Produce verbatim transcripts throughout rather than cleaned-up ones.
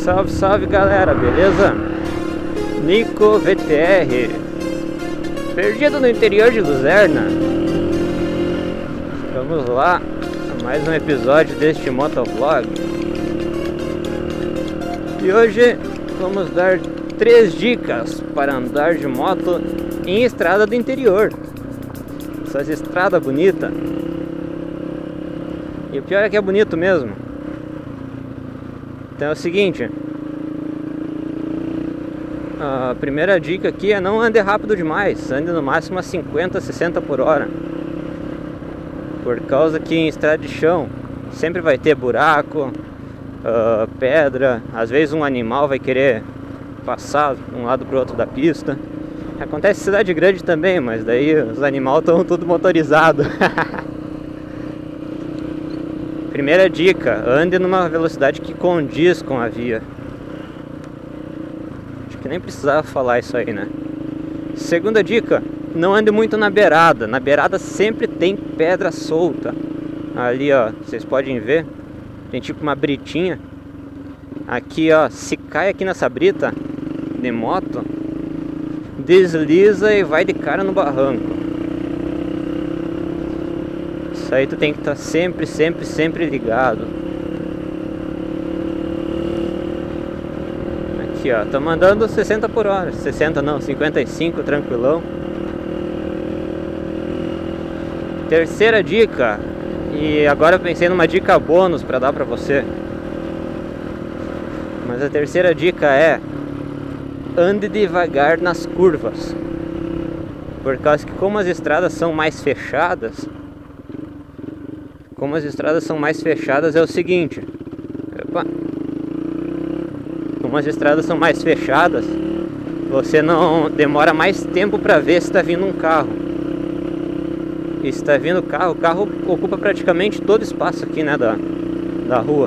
Salve, salve galera, beleza? Nico V T R, perdido no interior de Luzerna. Vamos lá a mais um episódio deste motovlog. E hoje vamos dar três dicas para andar de moto em estrada do interior. Essas estradas bonitas. E o pior é que é bonito mesmo. Então é o seguinte, a primeira dica aqui é não ande rápido demais, ande no máximo a cinquenta, sessenta por hora. Por causa que em estrada de chão sempre vai ter buraco, uh, pedra, às vezes um animal vai querer passar de um lado para o outro da pista. Acontece em cidade grande também, mas daí os animais estão tudo motorizados. Primeira dica, ande numa velocidade que condiz com a via. Acho que nem precisava falar isso aí, né? Segunda dica, não ande muito na beirada. Na beirada sempre tem pedra solta. Ali, ó, vocês podem ver, tem tipo uma britinha. Aqui, ó, se cai aqui nessa brita de moto, desliza e vai de cara no barranco. Isso aí tu tem que estar sempre, sempre, sempre ligado. Aqui, ó, tô mandando sessenta por hora. sessenta não, cinquenta e cinco, tranquilão. Terceira dica, e agora eu pensei numa dica bônus pra dar pra você. Mas a terceira dica é: ande devagar nas curvas. Por causa que como as estradas são mais fechadas, Como as estradas são mais fechadas é o seguinte, opa, como as estradas são mais fechadas, você não demora mais tempo para ver se está vindo um carro. E se está vindo carro, o carro ocupa praticamente todo o espaço aqui, né, da, da rua.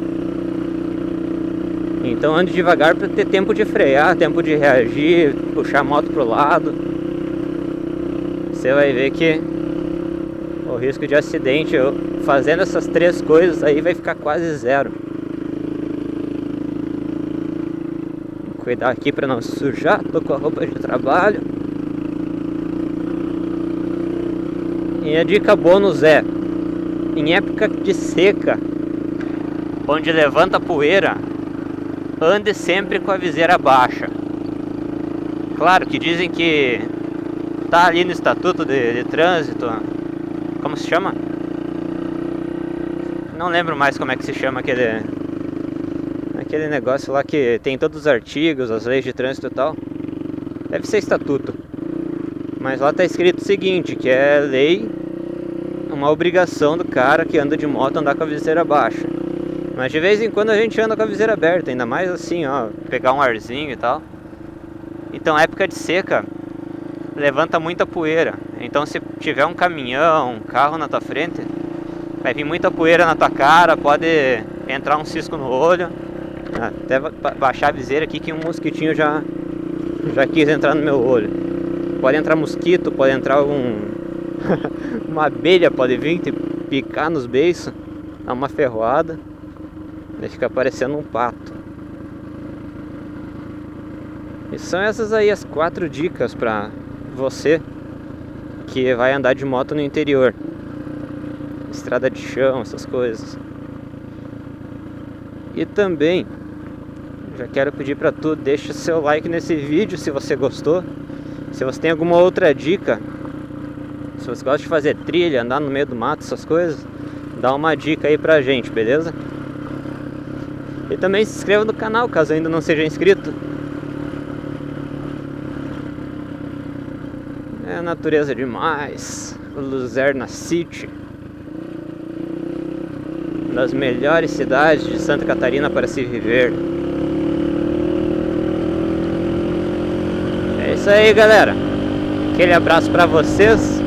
Então ande devagar para ter tempo de frear, tempo de reagir, puxar a moto pro lado. Você vai ver que o risco de acidente, eu, fazendo essas três coisas aí, vai ficar quase zero. Vou cuidar aqui para não sujar, tô com a roupa de trabalho. E a dica bônus é: em época de seca, onde levanta poeira, ande sempre com a viseira baixa. Claro que dizem que tá ali no estatuto de, de trânsito, como se chama? Não lembro mais como é que se chama aquele aquele negócio lá que tem todos os artigos, as leis de trânsito e tal. Deve ser estatuto. Mas lá tá escrito o seguinte, que é lei, uma obrigação do cara que anda de moto andar com a viseira baixa. Mas de vez em quando a gente anda com a viseira aberta, ainda mais assim, ó, pegar um arzinho e tal. Então, época de seca, levanta muita poeira. Então se tiver um caminhão, um carro na tua frente, vai vir muita poeira na tua cara, pode entrar um cisco no olho. Até baixar a viseira aqui que um mosquitinho já, já quis entrar no meu olho. Pode entrar mosquito, pode entrar um uma abelha, pode vir te picar nos beiços, dar uma ferroada, e ficar parecendo um pato. E são essas aí as quatro dicas pra você que vai andar de moto no interior, estrada de chão, essas coisas. E também já quero pedir para tu, deixa seu like nesse vídeo se você gostou. Se você tem alguma outra dica, se você gosta de fazer trilha, andar no meio do mato, essas coisas, dá uma dica aí pra gente, beleza? E também se inscreva no canal caso ainda não seja inscrito. É natureza demais. Luzerna City, uma das melhores cidades de Santa Catarina para se viver. É isso aí, galera. Aquele abraço para vocês.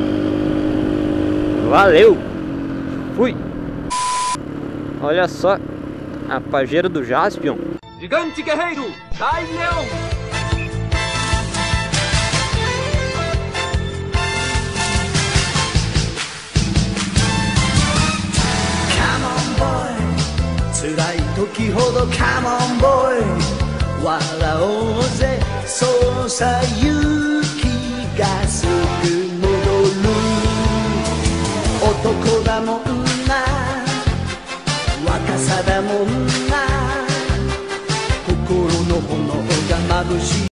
Valeu. Fui. Olha só, a Pajero do Jaspion. Gigante guerreiro, Dai Leão. Come on boy, 辛い時時ほどカモンボーイ笑おうぜそうさ勇気がすぐ戻る男だもんな若さだもんな心の炎が眩しい